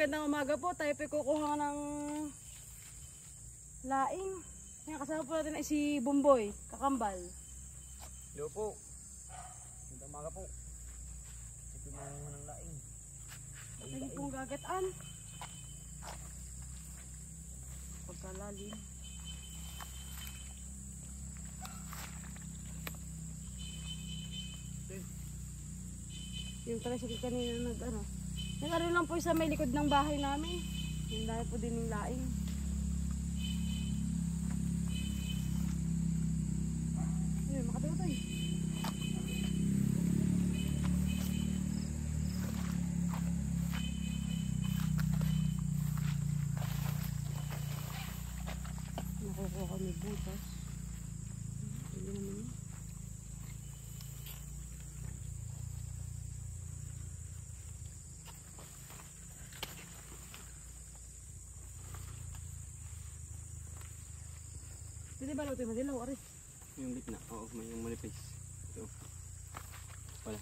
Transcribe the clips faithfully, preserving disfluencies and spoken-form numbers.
magandang umaga po. Tayo po kukuha ng laing. Ngayon, kasama po natin ay si Bumboy, kakambal. Hello po. Magandang umaga po. Ito mo ng laing. Lagi pong gagataan. Pagkalalim. Yung tricycle kanina nag ano. Nag-ano lang po sa may likod ng bahay namin. Yung dahil po din yung laing. Ayun, makatayo tayo. Nakukuha kami butas. Hindi naman yun. Hindi ba luto yung madilaw, Ari? Yung gitna, oo, may yung manipis. Ito. Wala.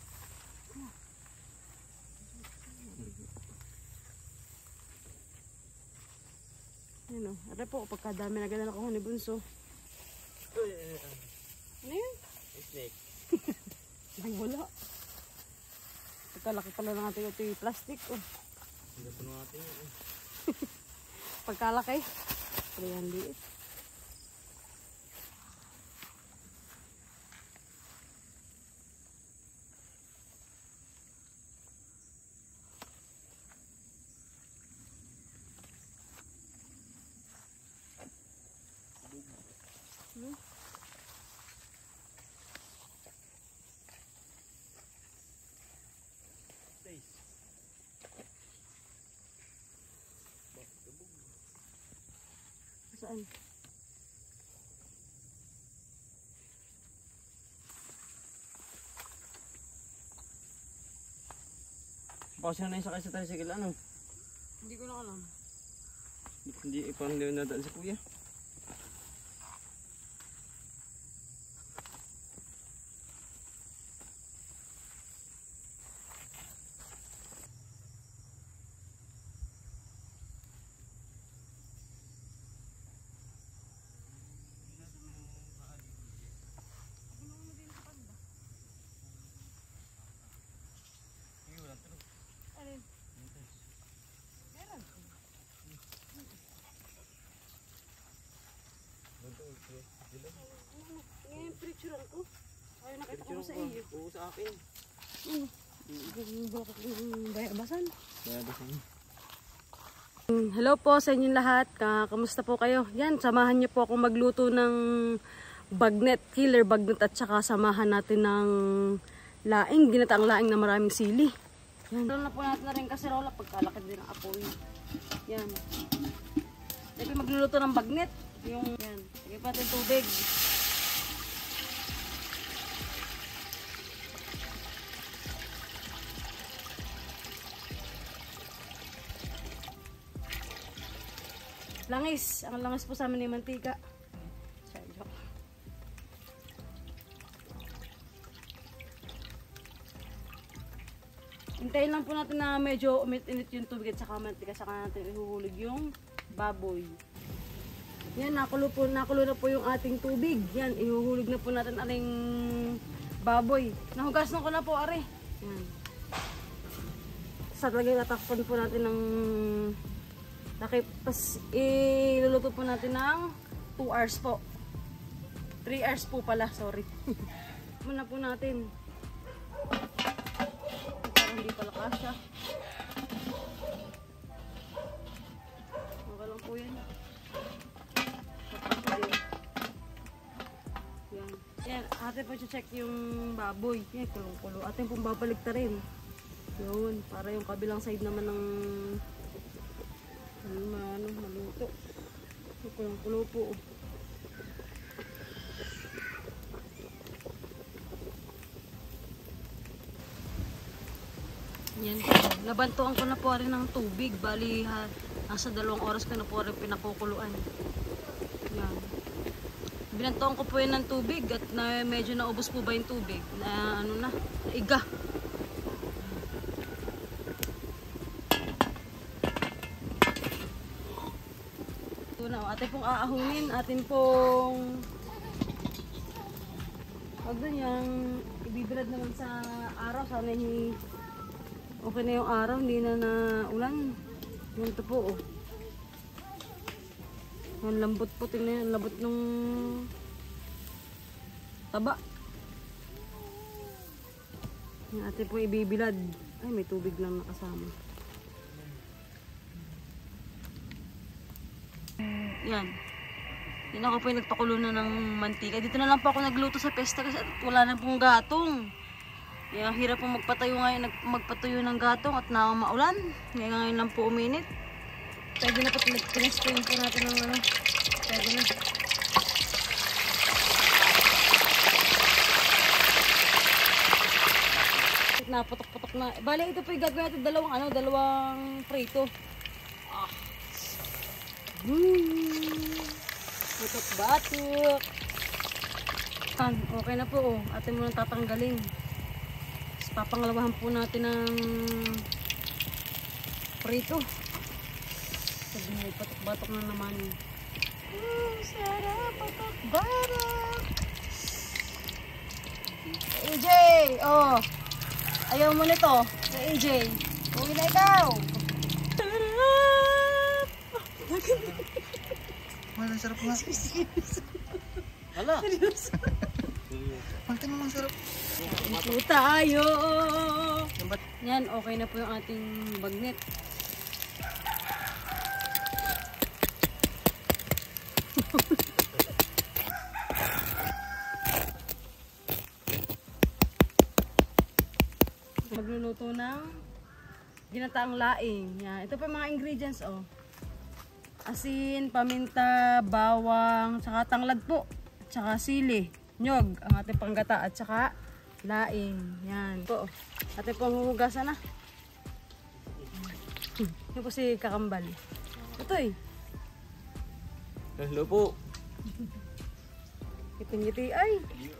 Ayun o, Ari po, pagkadami na ganun ako ni Bunso. Ano yun? Snake. Ay, wala. Pagkalaki pala ng ating ito yung plastic. Oh. Hindi po natin yun. Pagkalaki. Pero yan liit. Hmm? Saan? Baka siya na yung sakay sa tricycle, ano? Hindi ko na alam. Hindi, parang hindi na nadaan sa kuya. Alin? Meron. Ngayon, picturean ko. Ayaw nakita ko sa iyo. Oo, sa akin. Ano? Bakit yung bayabasan? Bayabasan. Hello po sa inyong lahat. Kamusta po kayo? Yan, samahan niyo po akong magluto ng bagnet, killer bagnet at saka samahan natin ng laing, ginataang laing na maraming sili. Yan. Doon na po natin na rin kaserola pagkalakad din ang apoy. Yan. Lagi magluluto ng bagnet. Yung, yan. Lagi pa natin tubig. Langis. Ang langis po sa amin ay mantika. Joke. Hintayin lang po natin na medyo umit-init yung tubig at saka mantika, saka natin ihuhulog yung baboy. Yan, nakulo, po, nakulo na po yung ating tubig. Yan, ihuhulog na po natin aling baboy. Nahugas na ko na po, are. Yan. Sa lagay natakpan po natin ng nakipas, iluluto po natin ng two hours po. three hours po pala, sorry. Muna po natin. Hindi pala kasya. Okay lang po yan. Yan. Yan. Ate po check yung baboy. Yan, kulong-kulo. Ate pong babalik ta rin. Yun. Para yung kabilang side naman ng ano, ano, maluto. Kulong-kulo po. Yan. Nabantuan ko na po rin ng tubig. Bali, ha, nasa dalawang oras ko na po rin pinakukuluan. Yan. Binantuan ko po yun ng tubig at na, medyo naubos po ba yung tubig. Na ano na, naiga. Atin pong aahunin, atin pong wag na yung ibibilad naman sa araw. Sana hindi okay na yung araw, hindi na na ulan. Ganito po, oh. Ang lambot po, tingnan yan, lambot nung taba. Yung atin po ibibilad. Ay, may tubig lang nakasama. Yan. Yan ako po yung nagpakulo na ng mantika. Dito na lang po ako nagluto sa pesta kasi wala na pong gatong. Kaya hirap po magpatayo ngayon, magpatuyo ng gatong at nakamaulan. Kaya ngayon lang po uminit. Pwede na po, pinastuin po natin ng ano. Pwede na. Naputok-putok na. Bale, ito po yung gagawin natin dalawang ano, dalawang prito. Ah. Hmm. Batok-batok. Okay na po, oh. Atin muna tatanggalin. Tapos papangalawahan po natin ng prito. Sabi mo, patok-batok na naman. Oh, sarap, patok-batok. A J, oh. Ayaw mo nito, A J. Uwi na ikaw. Sarap. Wala, sarap nga. Wala. Pagka naman sarap. Ito tayo. Yan, okay na po yung ating bagnet. Magluluto ng ginataang laing. Yan. Ito pa yung mga ingredients, oh. Asin, paminta, bawang, tsaka tanglad po, tsaka sili, nyog, ang ating panggata, at tsaka laing. Yan po. Ating pong huhugasan na. Yan po si Kakambal. Ito eh. Hello po. Ngiting-ngiti ay.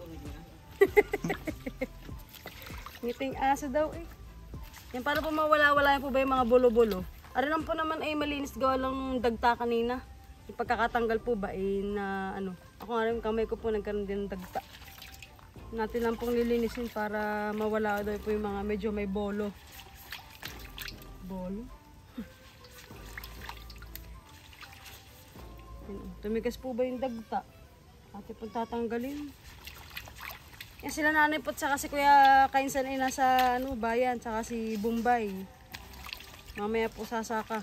Ngiting aso daw eh. Yan, para po mawala-wala po ba yung mga bulo-bulo. Ara lang po naman ay malinis, gawa lang dagta kanina. Yung pagkakatanggal po ba ay na ano. Ako nga rin kamay ko po nagkaroon din ng dagta. Natin lang pong lilinisin para mawala daw po yung mga medyo may bolo. Bolo? Tumigas po ba yung dagta? Ate po tatanggalin. Yan sila nanay po tsaka si Kuya Kainsan ay nasa ano, bayan, tsaka si Bombay. Mamaya po sasaka.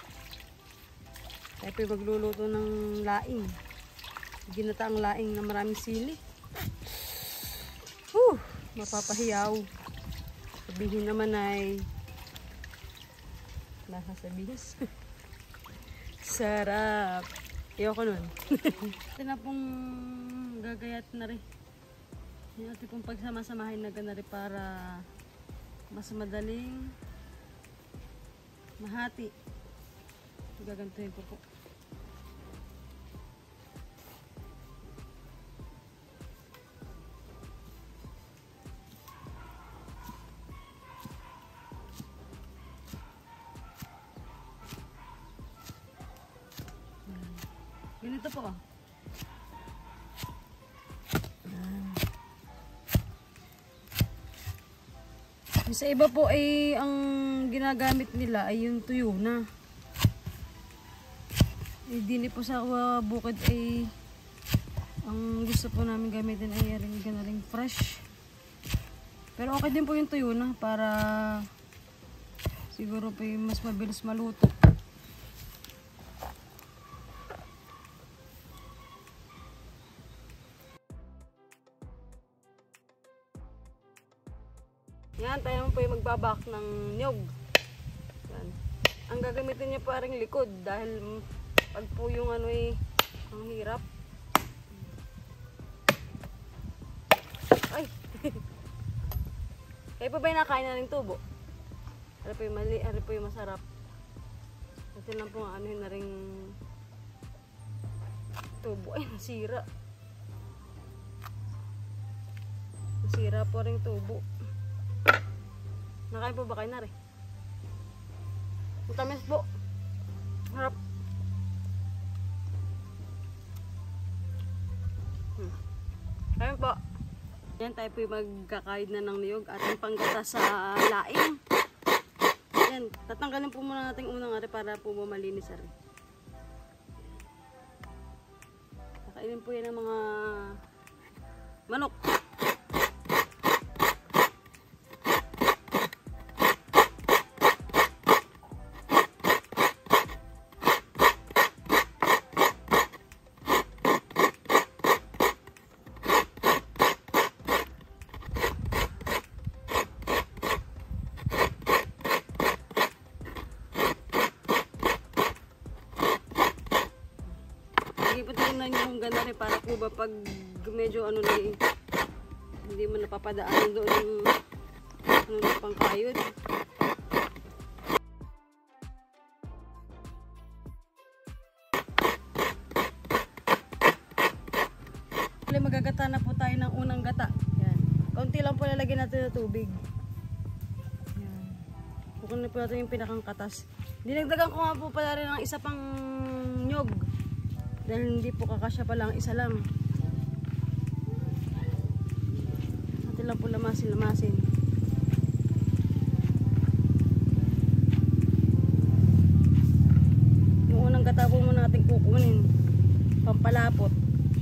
Tayo po magluluto ng laing. Ginataang laing na maraming sili. Whew! Mapapahiyaw. Sabihin naman ay nasasabihin. Sarap. Ayoko nun. Ito na pong gagayat na rin. Yung ating pong pagsama-samahin na gana rin para mas madaling mahati. Gagantuhin ko po. Ganito po. Sa iba po ay ang ginagamit nila ay yung tuyo na. Eh, dini po sa uh, bukid ay ang gusto po namin gamitin ay rin ganaling fresh. Pero okay din po yung tuyo na para siguro po yung mas mabilis maluto. Yan, tayo naman po yung magbabak ng nyog. Yan. Ang gagamitin niya parang likod dahil pag po yung ano eh, ang hirap. Ay! Kaya pa ba yung nakain na ng tubo? Ano po yung mali, ano po yung masarap. Kasi lang po ano yun na ring tubo. Ay, nasira. Nasira po rin tubo. Nakain po ba kayo na rin? Ang tamis po. Harap. Kaya po. Yan, tayo po magkakaid na ng niyog. Ating panggata sa laing. Yan, tatanggalin po muna natin unang ari para po malinis ari. Kakainin po yan ng mga manok. Iputin na yung ganda rin para po ba pag medyo ano na eh, hindi mo napapadaan doon yung ano na pangkayod. Magagata na po tayo ng unang gata. Yan. Kaunti lang po lalagyan natin ng tubig. Yan. Kukunin po natin yung pinakang katas. Dinagdagan ko nga po pala rin ng isa pang nyog. Dahil hindi po kakasya pa lang, isa lang. Natin lang po lamasin-lamasin. Yung unang gata po muna natin kukunin. Pampalapot.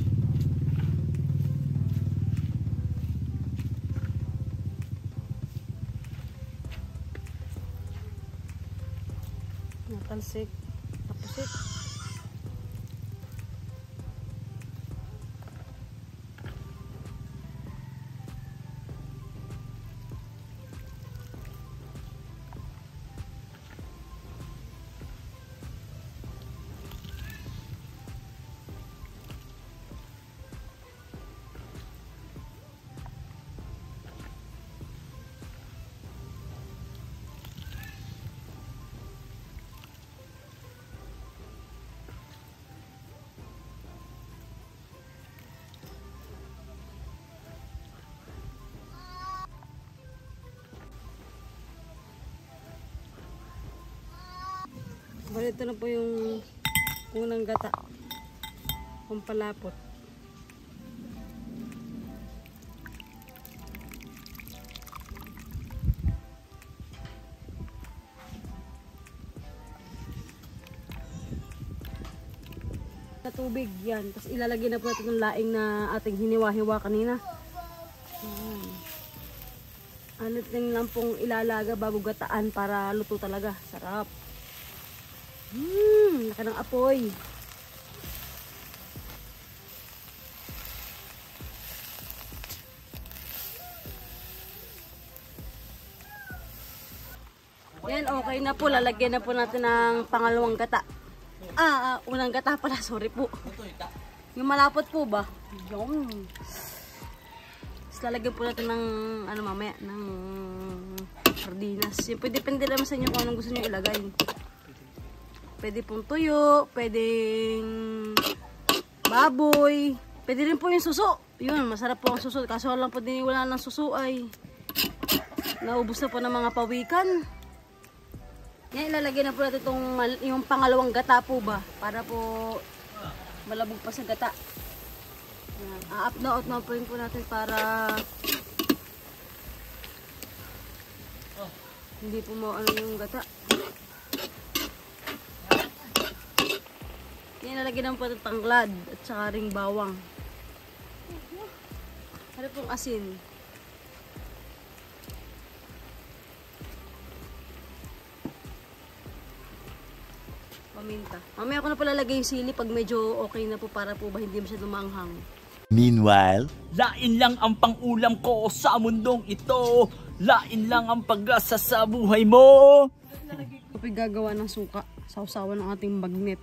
Natalsik. Tapusit. Bali, ito na po yung unang gata. Pampalapot. Na tubig yan. Tapos ilalagay na po natin yung laing na ating hiniwa-hiwa kanina. Ayan. Ano din lang pong ilalaga bago gataan para luto talaga. Sarap. Hmm, laki ng apoy. Yan, okay na po. Lalagyan na po natin ng pangalawang gata. Ah, ah unang gata pala. Sorry po. Yung malapot po ba? Yung. Tapos lalagyan po natin ng, ano mamaya, ng sardinas. Yung pwede, depende naman sa inyo kung anong gusto nyo ilagay. Pwede pong tuyo, pwedeng baboy, pwede rin po yung suso. Yun, masarap po ang suso. Kaso lang po din wala ng suso ay naubos na po ng mga pawikan. Yan, ilalagay na po natin itong yung pangalawang gata po ba. Para po malabog pa sa gata. Yan, a-up na out na po yun po natin para hindi po maano yung gata. Yan, nalagyan po ng tanglad at saka ring bawang. Ano pong asin. Paminta. Mamaya ko na pala lagay yung sili pag medyo okay na po para po ba hindi masyadong maanghang. Meanwhile, lain lang ang pangulam ko sa mundong ito. Lain lang ang pag-asa sa buhay mo. Kapag gagawa ng suka, sausawan ng ating bagnet.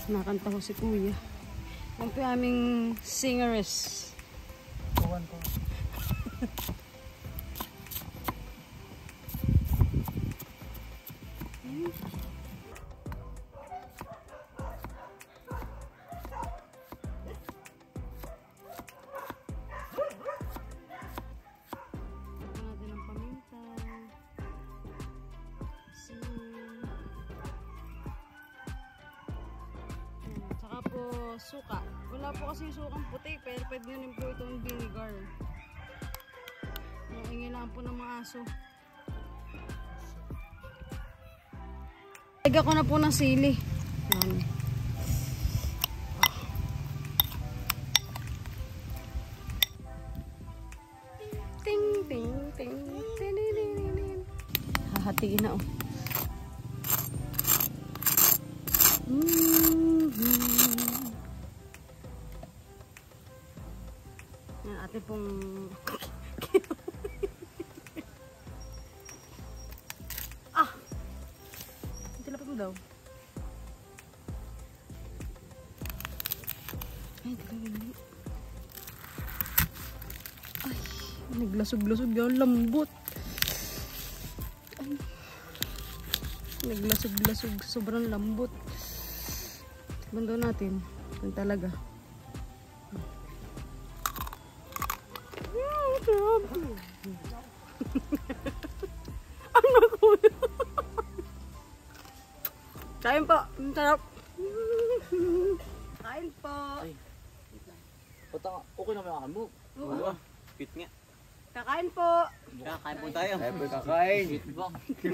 Nakanta ko si Kuya. Yan po yung aming singeress. Tuwan ko. Suka. Wala po kasi sukang puti, pero pwede nyo rin po itong vinegar. Naingin lang po ng mga aso. Lagyan ko na po ng sili. Yan. Ting, ting, ting, ting, ting, ting. Hahatiin na oh. Mm-hmm. Yan, ate pong ah! Tilapit mo daw. Ay, tilapit. Ay, naglasog-lasog yan, lambot. Ay, naglasog-lasog, sobrang lambot. Bando natin, yan talaga. Ano ko? Kain po. Ang sarap. Kain po. Ay. Pata, okay naman ang mo. Oo. Pit nga. Kakain po. Kakain po tayo. Tayo po kakain. Sweet bang.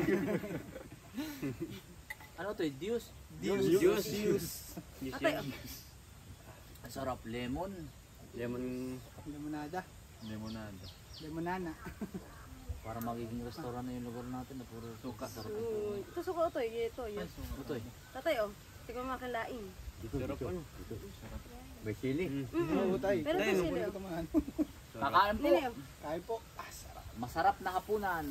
Ano to? Dios? Dios. Dios. Dios. Atay. Ang sarap. Lemon. Lemon. Lemonada. Lemonada. Lemonana. Para magiging restaurant na yung lugar natin na puro suka. Sarap Uy, ito suko ito. Ito. Ito. ito eh. Tatay oh. Tingnan mo makalain. Sarap ano? May sili. Mm. Pero ito sila oh. Kakain po. Nini oh. Kain po. Ah, sarap. Masarap na hapunan.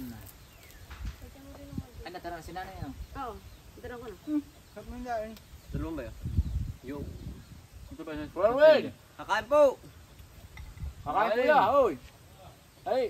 Ay, natara na si nanay ano? Oo. Ito lang ko na. Sarap mo yung daan. Dalawang ba yun? Yung. Ito ba yun? Forward! Kakain po! Kakain po ya, hoy! Ay!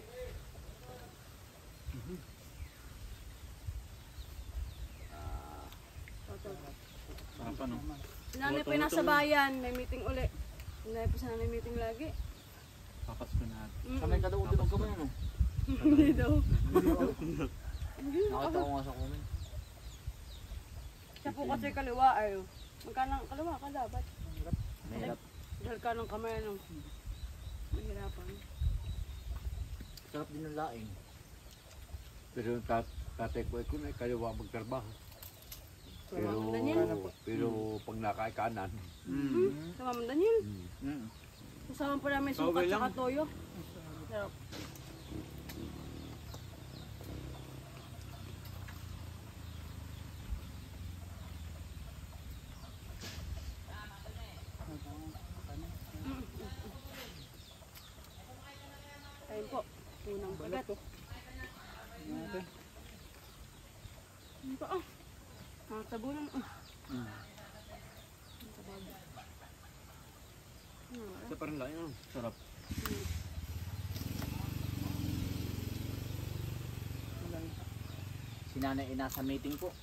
Sarap ano? Nanay po yung nasa bayan. May meeting uli. Nanay po sana may meeting lagi. Papas ko na. Mm-mm. Sanay ka daw din ang kamay ano? Hindi daw. Nakita ko nga sa comment. Siya po kasi kaliwa ay. Magkano kaliwa ka dapat. Mahirap. Dahil ka ng kamay ano. Mahirapan. Sarap din ng laing. Pero yung tat tatay ko ko na kaliwa magtrabaho. Pero, Daniel? pero pag nakain kanan, Hmm? Sama mo Daniel? Mm. Kasama po namin suka Okay at lang. saka toyo. Sarap. Ayun po. Unang bagat. Ano pa ah? Mga tabunan ah. Mm. Ito pa rin lang yun. Sarap. Si nanay ay nasa meeting po.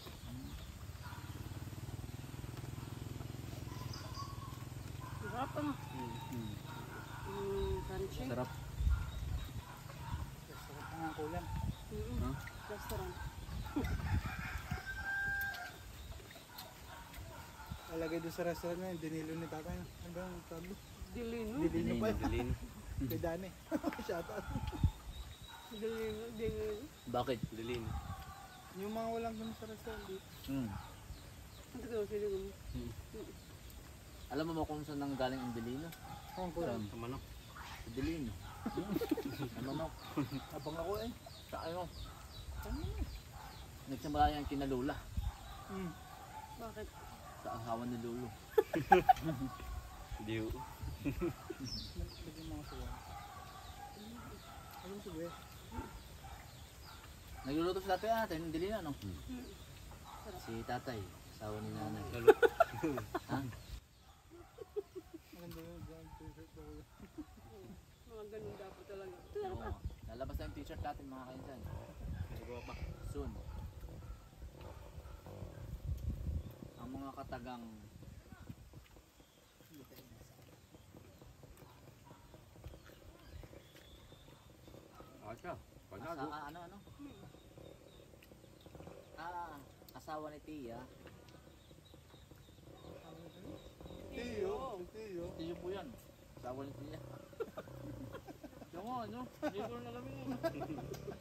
Sarap ano? Mm, crunchy. Sarap. Sarap na ang kulang. Mm-mm. Huh? Restaurant. Alagay doon sa restaurant na yun. Dinilo ni tatay. Ano ba yung tawag? Dilino. Dilino pa yun. dilin. Kay Dani. Shout out. Dilino. Dilino. Bakit? Dilin. Yung mga walang doon sa restaurant. di- Mm. Ang tagal ko sila gano'n. Alam mo ba kung saan nang galing ang dilino? Ang kulang. Sa manok. Sa dilino. Ano no? Abang ako eh. Sa ano? Nagsimula yan kina Lola. Hmm. Bakit? Sa asawa ni Lolo. Diyo. Lagyan mga suwan. Ano si Bes? Nagluluto si tatay natin, ng dilino, no? Si tatay. Asawa ni nanay. Ha? Mga ganun dapat talaga. Oo. Lalabas na yung t-shirt natin mga kainsan. Siguro pa. Soon. Ang mga katagang Asa, asa, panalo. ah, ano ano? Ah, asawa ni Tia. Tiyo, tiyo. Tiyo po yan. Asawa ni Tia. Yung ano, hindi ko na alam yun.